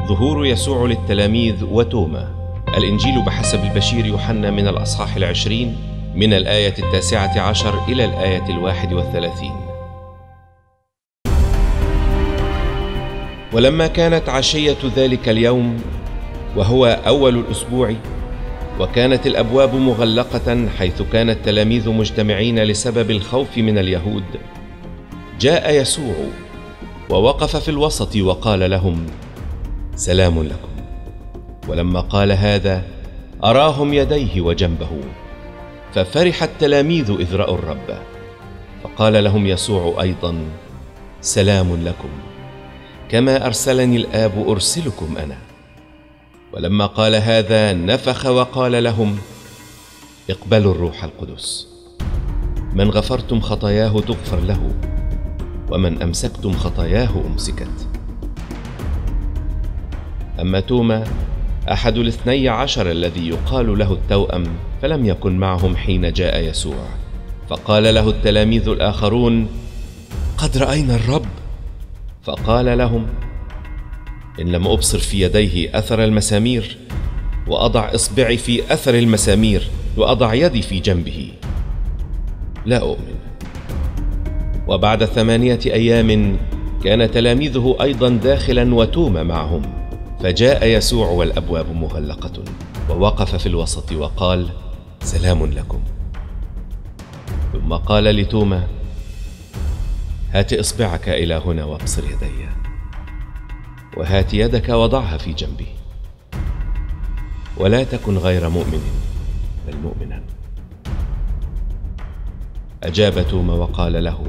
ظهور يسوع للتلاميذ وتوما. الإنجيل بحسب البشير يوحنا من الأصحاح 20 من الآية 19 إلى الآية 31. ولما كانت عشية ذلك اليوم وهو أول الأسبوع، وكانت الأبواب مغلقة حيث كان التلاميذ مجتمعين لسبب الخوف من اليهود، جاء يسوع ووقف في الوسط وقال لهم: سلام لكم. ولما قال هذا أراهم يديه وجنبه، ففرح التلاميذ إذ رأوا الرب. فقال لهم يسوع أيضا: سلام لكم، كما أرسلني الآب أرسلكم أنا. ولما قال هذا نفخ وقال لهم: اقبلوا الروح القدس. من غفرتم خطاياه تغفر له، ومن أمسكتم خطاياه أمسكت. أما توما أحد 12 الذي يقال له التوأم فلم يكن معهم حين جاء يسوع. فقال له التلاميذ الآخرون: قد رأينا الرب. فقال لهم: إن لم أبصر في يديه أثر المسامير، وأضع إصبعي في أثر المسامير، وأضع يدي في جنبه، لا أؤمن. وبعد 8 أيام كان تلاميذه أيضا داخلا وتوما معهم. فجاء يسوع والأبواب مغلقة، ووقف في الوسط وقال: سلام لكم. ثم قال لتوما: هات إصبعك إلى هنا وابصر يدي، وهات يدك وضعها في جنبي، ولا تكن غير مؤمن بل مؤمنا. أجاب توما وقال له: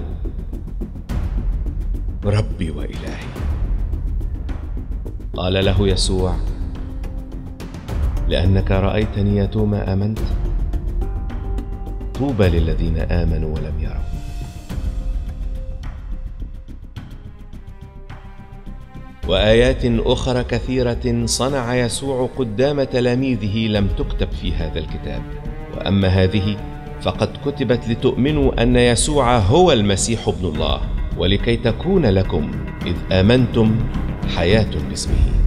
ربي وإلهي. قال له يسوع: لأنك رأيتني يا توما آمنت؟ طوبى للذين آمنوا ولم يروا. وآيات أخرى كثيرة صنع يسوع قدام تلاميذه لم تكتب في هذا الكتاب. وأما هذه فقد كتبت لتؤمنوا أن يسوع هو المسيح ابن الله، ولكي تكون لكم إذ آمنتم حياة باسمه.